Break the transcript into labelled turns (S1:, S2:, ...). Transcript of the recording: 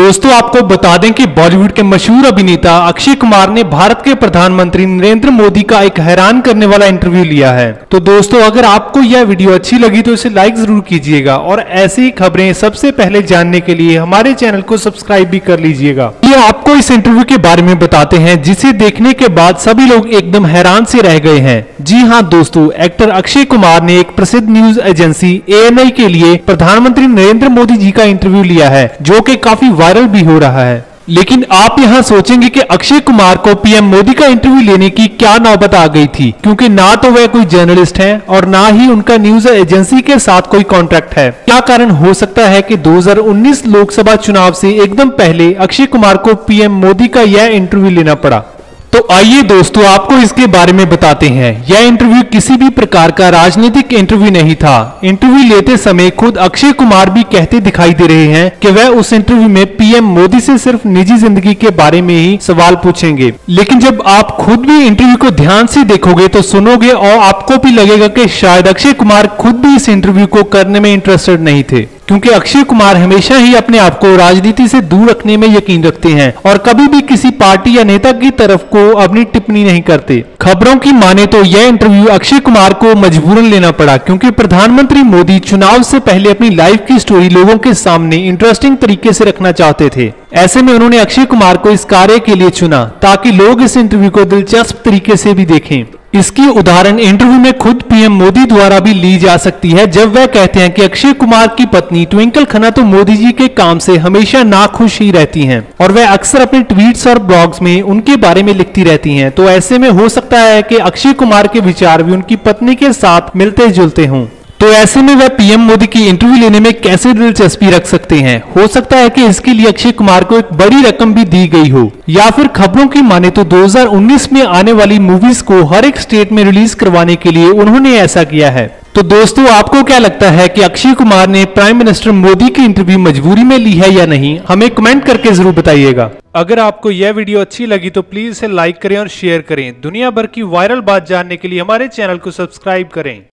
S1: दोस्तों आपको बता दें कि बॉलीवुड के मशहूर अभिनेता अक्षय कुमार ने भारत के प्रधानमंत्री नरेंद्र मोदी का एक हैरान करने वाला इंटरव्यू लिया है। तो दोस्तों अगर आपको यह वीडियो अच्छी लगी तो इसे लाइक जरूर कीजिएगा और ऐसी ही खबरें सबसे पहले जानने के लिए हमारे चैनल को सब्सक्राइब भी कर लीजिएगा। ये आपको इस इंटरव्यू के बारे में बताते हैं जिसे देखने के बाद सभी लोग एकदम हैरान से रह गए हैं। जी हाँ दोस्तों, एक्टर अक्षय कुमार ने एक प्रसिद्ध न्यूज एजेंसी ANI के लिए प्रधानमंत्री नरेंद्र मोदी जी का इंटरव्यू लिया है, जो कि काफी वायरल भी हो रहा है। लेकिन आप यहाँ सोचेंगे कि अक्षय कुमार को PM मोदी का इंटरव्यू लेने की क्या नौबत आ गई थी, क्योंकि ना तो वह कोई जर्नलिस्ट हैं और ना ही उनका न्यूज एजेंसी के साथ कोई कॉन्ट्रैक्ट है। क्या कारण हो सकता है कि 2019 लोकसभा चुनाव से एकदम पहले अक्षय कुमार को PM मोदी का यह इंटरव्यू लेना पड़ा? तो आइए दोस्तों आपको इसके बारे में बताते हैं। यह इंटरव्यू किसी भी प्रकार का राजनीतिक इंटरव्यू नहीं था। इंटरव्यू लेते समय खुद अक्षय कुमार भी कहते दिखाई दे रहे हैं कि वह उस इंटरव्यू में PM मोदी से सिर्फ निजी जिंदगी के बारे में ही सवाल पूछेंगे। लेकिन जब आप खुद भी इंटरव्यू को ध्यान से देखोगे तो सुनोगे और आपको भी लगेगा कि शायद अक्षय कुमार खुद भी इस इंटरव्यू को करने में इंटरेस्टेड नहीं थे, क्योंकि अक्षय कुमार हमेशा ही अपने आप को राजनीति से दूर रखने में यकीन रखते हैं और कभी भी किसी पार्टी या नेता की तरफ को अपनी टिप्पणी नहीं करते। खबरों की माने तो यह इंटरव्यू अक्षय कुमार को मजबूरन लेना पड़ा, क्योंकि प्रधानमंत्री मोदी चुनाव से पहले अपनी लाइफ की स्टोरी लोगों के सामने इंटरेस्टिंग तरीके से रखना चाहते थे। ऐसे में उन्होंने अक्षय कुमार को इस कार्य के लिए चुना ताकि लोग इस इंटरव्यू को दिलचस्प तरीके से भी देखें। इसकी उदाहरण इंटरव्यू में खुद PM मोदी द्वारा भी ली जा सकती है, जब वह कहते हैं कि अक्षय कुमार की पत्नी ट्विंकल खन्ना तो मोदी जी के काम से हमेशा नाखुश ही रहती हैं और वह अक्सर अपने ट्वीट्स और ब्लॉग्स में उनके बारे में लिखती रहती हैं। तो ऐसे में हो सकता है कि अक्षय कुमार के विचार भी उनकी पत्नी के साथ मिलते जुलते हों। तो ऐसे में वह PM मोदी की इंटरव्यू लेने में कैसे दिलचस्पी रख सकते हैं? हो सकता है कि इसके लिए अक्षय कुमार को एक बड़ी रकम भी दी गई हो, या फिर खबरों की माने तो 2019 में आने वाली मूवीज को हर एक स्टेट में रिलीज करवाने के लिए उन्होंने ऐसा किया है। तो दोस्तों आपको क्या लगता है कि अक्षय कुमार ने प्राइम मिनिस्टर मोदी की इंटरव्यू मजबूरी में ली है या नहीं? हमें कमेंट करके जरूर बताइएगा। अगर आपको यह वीडियो अच्छी लगी तो प्लीज इसे लाइक करें और शेयर करें। दुनिया भर की वायरल बात जानने के लिए हमारे चैनल को सब्सक्राइब करें।